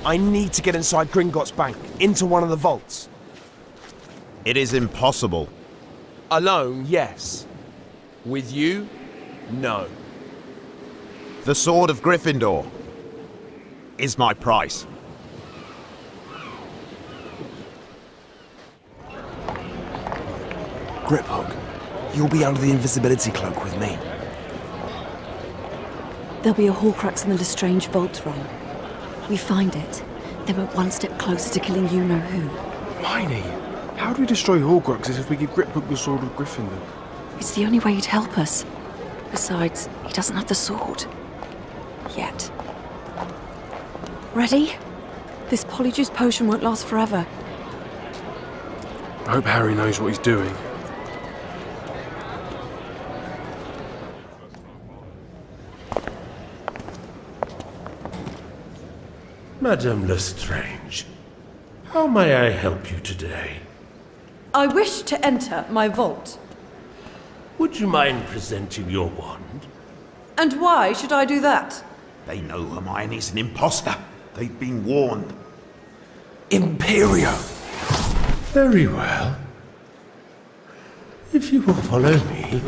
I need to get inside Gringotts Bank, into one of the vaults. It is impossible. Alone, yes. With you, no. The Sword of Gryffindor is my price. Griphook, you'll be under the invisibility cloak with me. There'll be a Horcrux in the Lestrange vault, Ron. We find it, then we're one step closer to killing you-know-who. Hermione, how do we destroy Horcruxes if we give Griphook the Sword of Gryffindor? It's the only way he'd help us. Besides, he doesn't have the sword. Yet. Ready? This Polyjuice potion won't last forever. I hope Harry knows what he's doing. Madame Lestrange, how may I help you today? I wish to enter my vault. Would you mind presenting your wand? And why should I do that? They know Hermione's an imposter. They've been warned. Imperio! Very well. If you will follow me.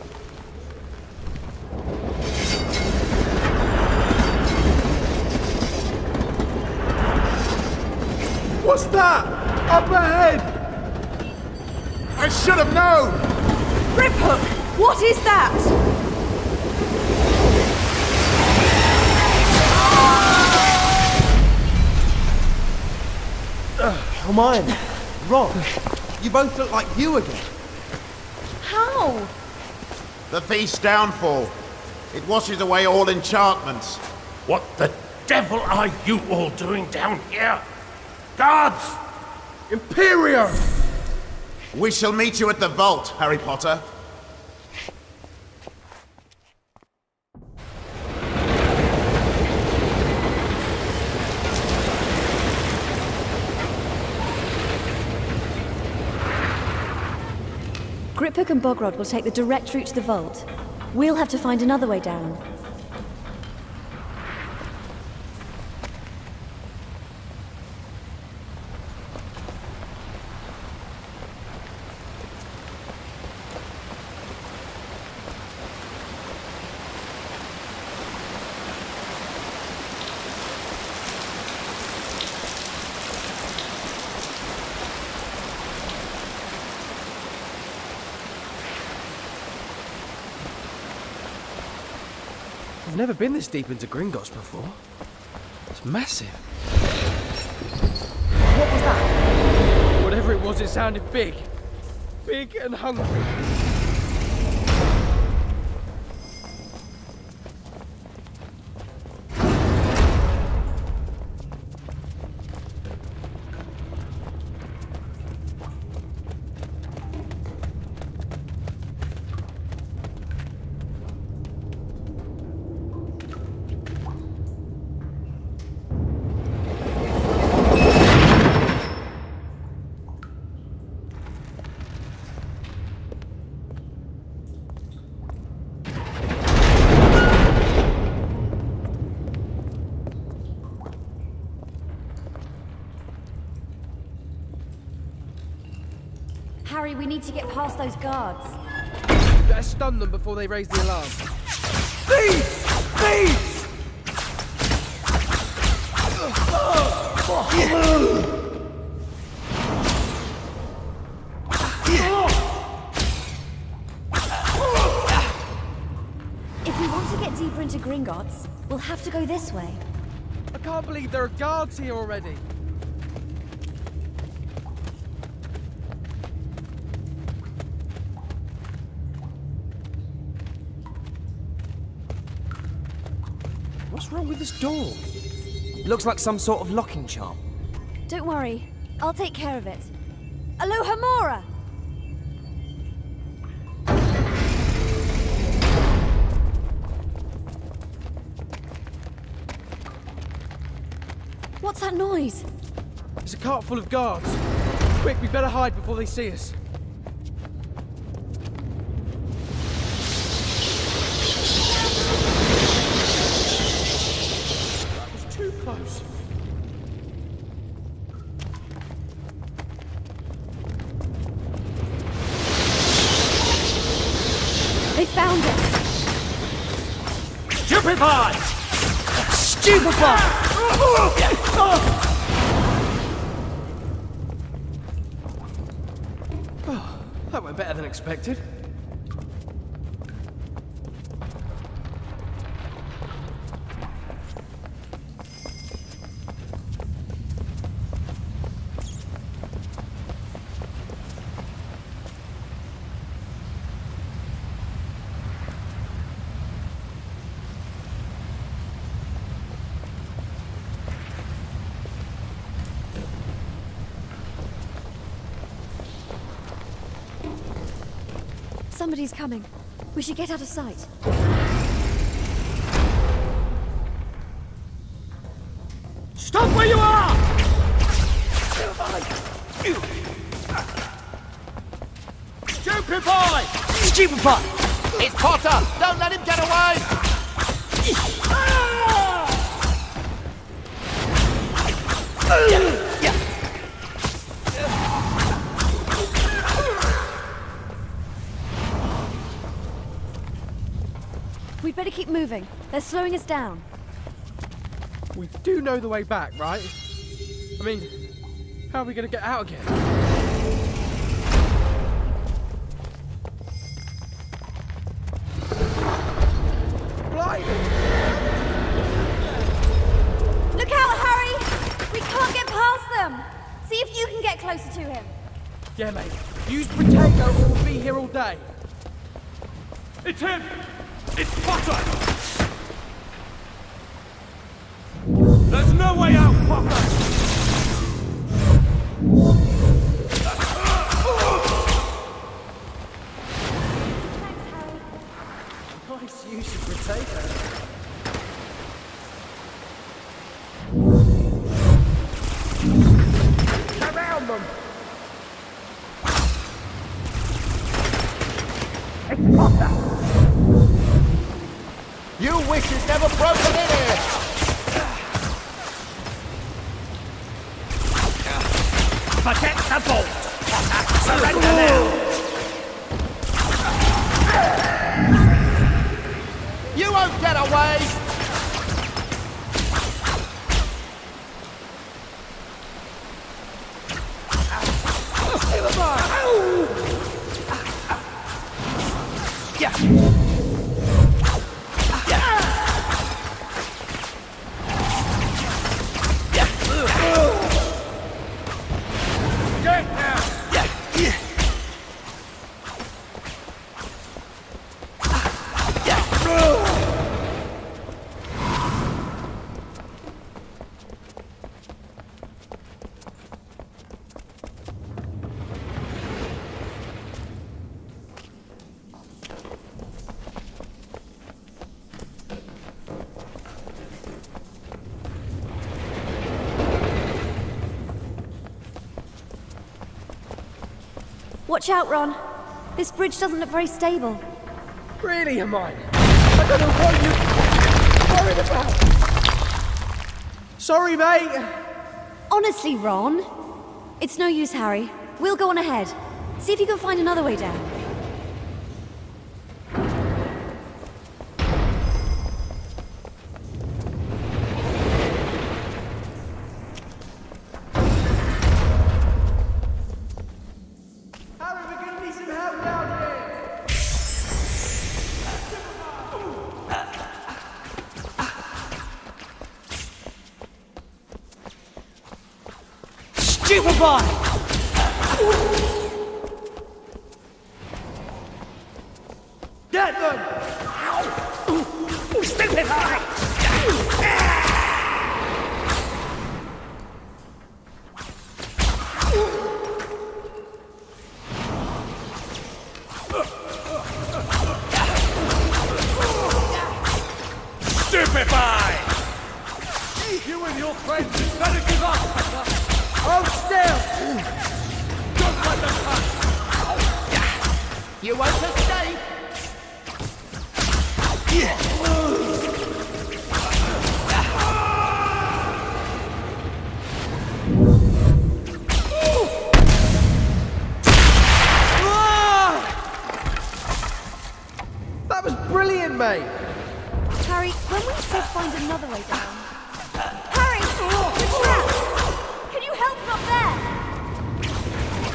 What's that? Up ahead! I should have known! Griphook, what is that? Hermione, Ron, you both look like you again. How? The Beast's downfall. It washes away all enchantments. What the devil are you all doing down here? Guards! Imperio! We shall meet you at the vault, Harry Potter. Griphook and Bogrod will take the direct route to the vault. We'll have to find another way down. I've never been this deep into Gringotts before. It's massive. What was that? Whatever it was, it sounded big. Big and hungry. Harry, we need to get past those guards. Better stun them before they raise the alarm. Thieves! Thieves! If we want to get deeper into Gringotts, we'll have to go this way. I can't believe there are guards here already. What's wrong with this door? Looks like some sort of locking charm. Don't worry, I'll take care of it. Alohomora! What's that noise? It's a cart full of guards. Quick, we better hide before they see us. That was too close. They found us! Stupefy! Stupefy! That went better than expected. Somebody's coming. We should get out of sight. Stop where you are! Stupefy! Stupefy! It's Potter! Don't let him get away! We'd better keep moving. They're slowing us down. We do know the way back, right? I mean, how are we going to get out again? Blind! Look out, Harry! We can't get past them! See if you can get closer to him. Yeah, mate. Use Protego or we'll be here all day. It's him! It's Potter! There's no way out, Potter! Nice use of Protego. Around them! It's Potter! You wish you'd never broken in here! Protect the bolt! Surrender now! You won't get away! Watch out, Ron. This bridge doesn't look very stable. Really, Hermione? I don't know what you're worried about. Sorry, mate. Honestly, Ron. It's no use, Harry. We'll go on ahead. See if you can find another way down. Harry, we're gonna need some help down here. Stupefy! Get them! Stupefy! Stupefy! You and your friends had better give up! Hold still! Don't let them touch! You won't escape! haven't, mate. Harry, when we said find another way down... Harry! We're trapped! Can you help from up there?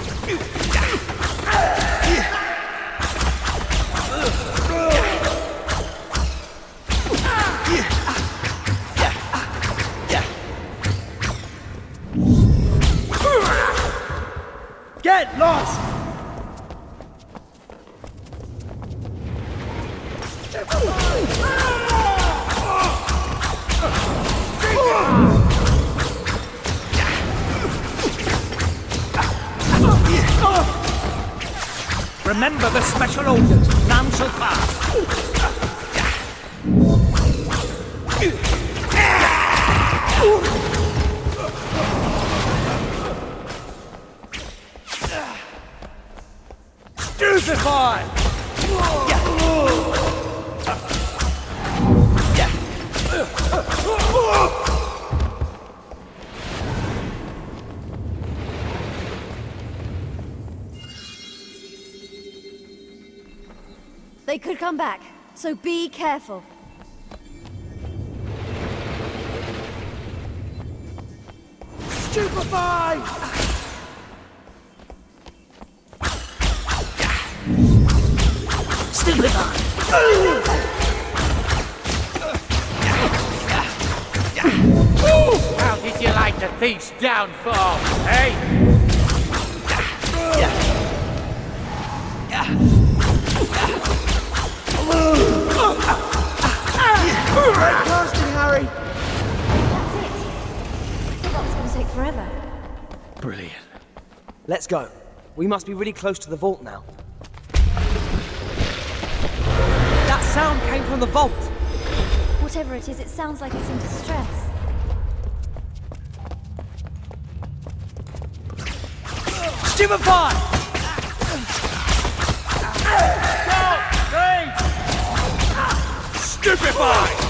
Get lost! Remember the special orders. None shall pass. Stupefy! They could come back, so be careful. Stupefy! How did you like the thief's downfall, eh? Great casting, Harry. That's it. I thought that was going to take forever. Brilliant. Let's go. We must be really close to the vault now. That sound came from the vault. Whatever it is, it sounds like it's in distress. Stupefy! Stupefy!